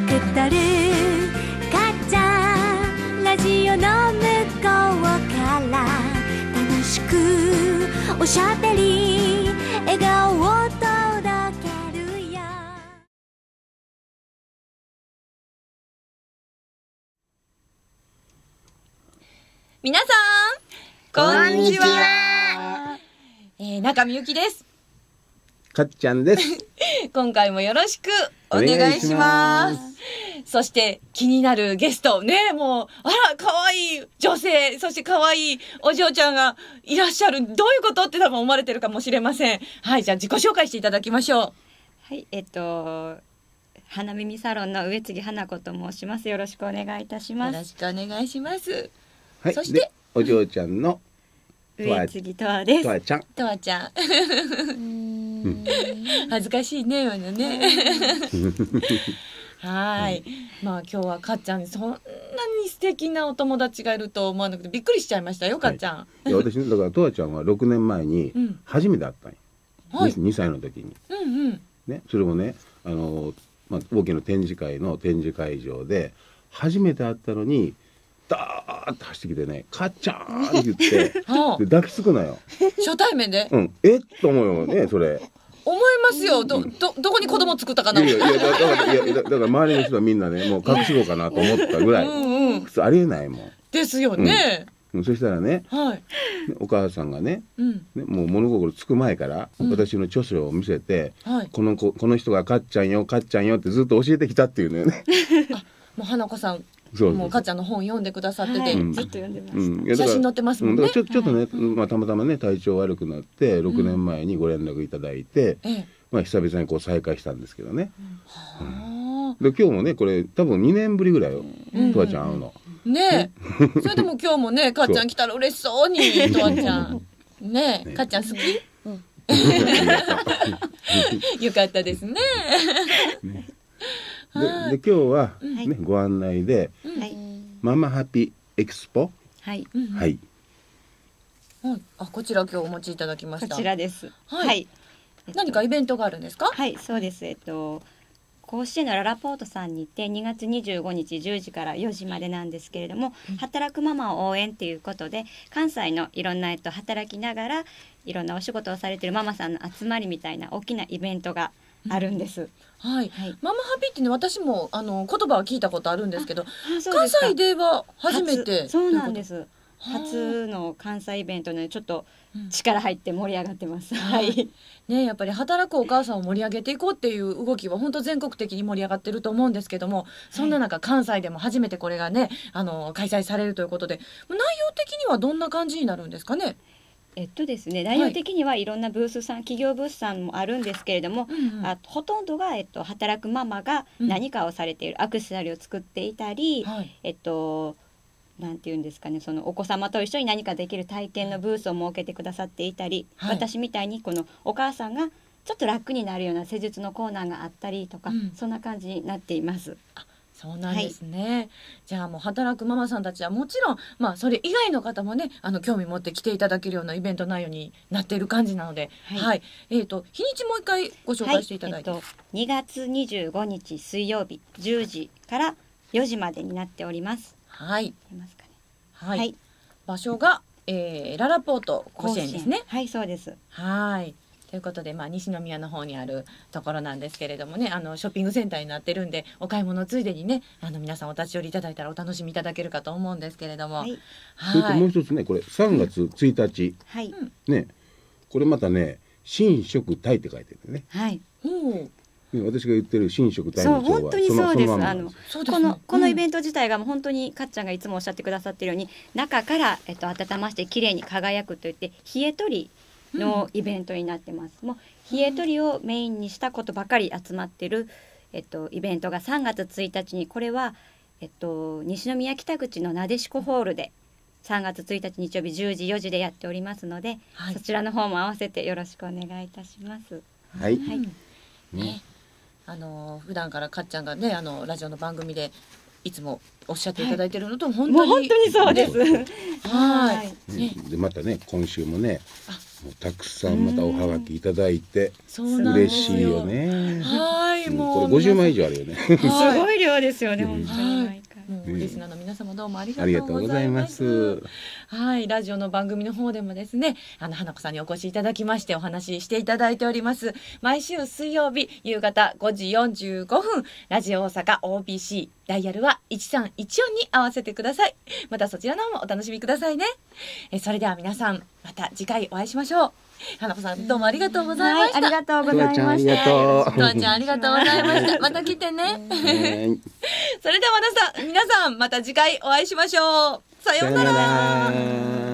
くとるかっちゃんラジオの向こうから楽しくおしゃべり笑顔を届けるよ。 皆さんこんにちは。中見ゆきです。 かっちゃんです。 今回もよろしくお願いします。そして気になるゲストね、もうあら可愛い女性、そして可愛いお嬢ちゃんがいらっしゃる。どういうことって多分思われてるかもしれません。はい、じゃあ自己紹介していただきましょう。 はい、花耳サロンの上杉花子と申します。よろしくお願いいたします。 よろしくお願いします。 はい、 そしてお嬢ちゃんの上杉とわです。 とわちゃん。 とわちゃん。恥ずかしいね、今のね。はい、まあ今日はかっちゃんにそんなに素敵なお友達がいると思わなくてびっくりしちゃいましたよ、かっちゃん。 いや私だからとわちゃんは6年前に初めて会ったんよ。 はい、 2歳の時に。ね、それもね、大きな展示会の展示会場で初めて会ったのに。ダーッと走ってきてね、かっちゃんって言ってで抱きつくのよ。 初対面で、 と思うよね、それ。 思いますよ。どこに子供作ったかな。 だから周りの人はみんなね、もう隠し子かなと思ったぐらい普通ありえないもんですよね。 そしたらね、お母さんがね、もう物心つく前から私の著書を見せて、この人がかっちゃんよ、かっちゃんよってずっと教えてきたっていうのよね。 もう花子さんもうかっちゃんの本読んでくださってて、 ずっと読んでました。 写真載ってますもんね。 ちょっとね、たまたまね体調悪くなって6年前にご連絡いただいて、久々にこう再会したんですけどね。で今日もねこれ多分2年ぶりぐらいよ、とわちゃん会うの。ねえ、それでも今日もねかっちゃん来たら嬉しそうにとわちゃんねえ、かっちゃん好き？よかったですね。 で今日はねご案内でママハピエクスポ、 こちら今日お持ちいただきました。 こちらです。 はい。何かイベントがあるんですか？ はい、そうです。甲子園のララポートさんにて2月25日10時から4時までなんですけれども、働くママを応援っていうことで関西のいろんな働きながらいろんなお仕事をされてるママさんの集まりみたいな大きなイベントがあるんです。 ママハピってね、私も言葉は聞いたことあるんですけど、関西では初めて。 そうなんです。初の関西イベントでちょっと力入って盛り上がってます。 ね、やっぱり働くお母さんを盛り上げていこうっていう動きは本当全国的に盛り上がってると思うんですけども、そんな中関西でも初めてこれがね開催されるということで、内容的にはどんな感じになるんですかね？ ですね、内容的にはいろんなブースさん、企業ブースさんもあるんですけれども、ほとんどが、働くママが何かをされているアクセサリーを作っていたり、なんていうんですかね、そのお子様と一緒に何かできる体験のブースを設けてくださっていたり、私みたいにこのお母さんがちょっと楽になるような施術のコーナーがあったりとか、そんな感じになっています。 そうなんですね。じゃあもう働くママさんたちはもちろん、それ以外の方もね興味持って来ていただけるようなイベント内容になっている感じなので、日にちもう一回ご紹介していただいて、 2月25日水曜日10時から4時までになっております。出ますかね。 場所が、ララポート甲子園ですね。 はい、そうです。 ということで、西宮の方にあるところなんですけれどもね、ショッピングセンターになってるんで、お買い物ついでにね皆さんお立ち寄りいただいたらお楽しみいただけるかと思うんですけれども、 それともう一つね、これ3月1日、ね、これまたね新食タイって書いてるね。私が言ってる新食タイの調は本当にそうです。このイベント自体がもう本当にかっちゃんがいつもおっしゃってくださってるように、中から、温ましてきれいに輝くといって冷え取りのイベントになってます。もう冷え取りをメインにしたことばかり集まってる、イベントが3月1日に、これは、西宮北口のなでしこホールで3月1日日曜日10時4時でやっておりますので、そちらの方も合わせてよろしくお願いいたします。 普段からかっちゃんがねラジオの番組でいつもおっしゃっていただいてるのと本当にそうです。 でまたね今週もねもうたくさんまたおはがきいただいて嬉しいよね。 もうこれ50枚以上あるよね。 すごい量そうですよね、本当に毎回。 もうリスナーの皆様どうもありがとうございます。はい、ラジオの番組の方でもですね、花子さんにお越しいただきましてお話ししていただいております。毎週水曜日夕方5時45分、ラジオ大阪 OBC ダイヤルは1314に合わせてください。またそちらの方もお楽しみくださいね。それでは皆さんまた次回お会いしましょう。花子さんどうもありがとうございました。 ありがとうございました。 とわちゃんありがとうございました。また来てね。それでは皆さんまた次回お会いしましょう。さようなら。